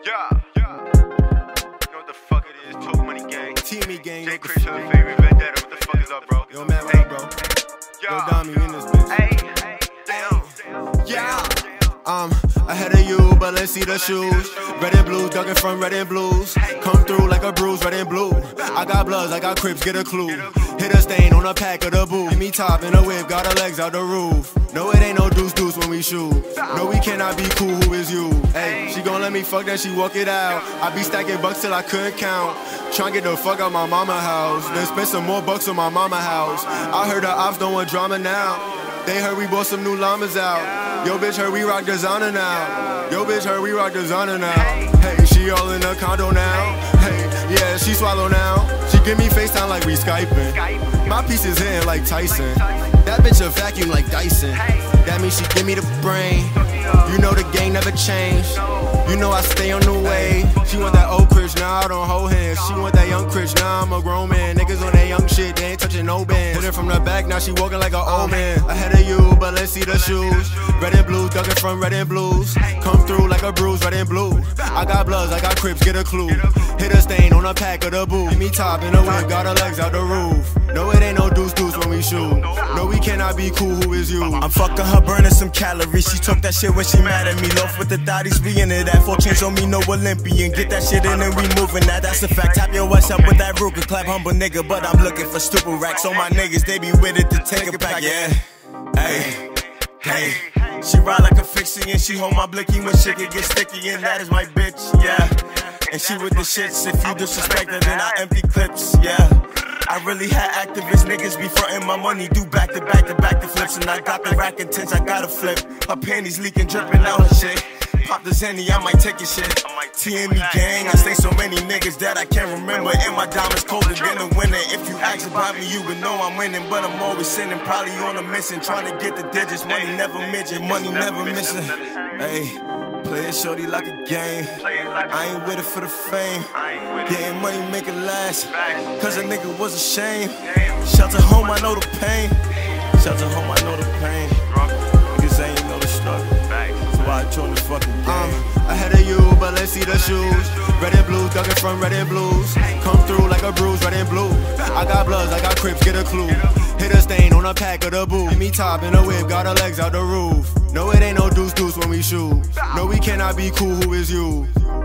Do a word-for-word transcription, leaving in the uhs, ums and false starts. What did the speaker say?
Yeah, yeah. You know what the fuck it is? Total Money Gang. T-Me Gang. Jay Chris, her favorite vendetta. What the fuck is up, bro? Yo, man, what hey. up, bro? Yeah. Yo, Dom, you in this bitch. Hey, hey, damn. Yeah. Um, ahead of you, but let's see the shoes. Red and blue, ducking from red and blues. Come through like a bruise, red and blue. I got bloods, I got crips, get a clue. Hit a stain on a pack of the boo. Me top in a whip, got her legs out the roof. No, it ain't no deuce deuce when we shoot. No, we cannot be cool, who is you? Hey, she gon' let me fuck, then she walk it out. I be stacking bucks till I couldn't count. Tryna get the fuck out my mama house. Then spend some more bucks on my mama house. I heard the ops don't want drama now. They heard we bought some new llamas out. Yo, bitch, heard we rock designer now. Yo, bitch, heard we rock designer now. Hey, she all in the condo now. Hey, yeah, she swallow now. She give me FaceTime like we Skyping. My piece is hitting like Tyson. That bitch a vacuum like Dyson. That means she give me the brain. You know the game never changed. You know I stay on the way. She want that old Chris, now I don't hold hands. She want that young Chris, now I'm a grown man. Niggas on that young shit, they ain't touching no bands. Hit her from the back, now she walking like an old man. Ahead of you, but let's see the shoes. Red and blue, ducking from red and blues. Come through like a bruise, red and blue. I got bloods, I got crips, get a clue. Hit a stain on a pack of the boo. Me top in the whip, got her legs out the roof. No, it ain't no deuce deuce when we shoot. No, we cannot be cool, who is you? I'm fucking her, burning some calories. She talk that shit when she mad at me. Loaf with the thotties, we into that. Four chains on me, no Olympian. Get that shit in and we moving that, that's a fact. Tap your ass up with that Ruger, clap humble nigga. But I'm looking for stupid racks. On my niggas, they be with it to take a pack, yeah. Hey, hey. She ride like a fixie and she hold my blicky when shit can get sticky. And that is my bitch, yeah. And she with the shits, if you disrespect her, then I empty clips, yeah. I really had activists, niggas be frontin' my money, do back to back to back to flips. And I got the rack intense, I gotta flip. Her panties leaking, dripping out her shit. Pop the Zenny, I might take your shit. T-Me Gang, I stay so many niggas that I can't remember. And my diamonds colder than a winter. If you ask about me, you would know I'm winning. But I'm always sinning, probably on a mission. Trying to get the digits, money never midget, money never missing. Hey, play it shorty like a game. I ain't with it for the fame. Getting money, make it last. Cause a nigga was ashamed. Shelter home, I know the pain. Shelter home, I know the pain. Niggas ain't know the struggle. So I join the fucking game. Um, ahead of you, but let's see the shoes. Red and blue, ducking from red and blues. Come through like a bruise, red and blue. I got bloods, I got crips, get a clue. Hit a stain on a pack of the boo. Me top in a whip, got her legs out the roof. No, it ain't no deuce deuce when we shoot. No, we cannot be cool, who is you?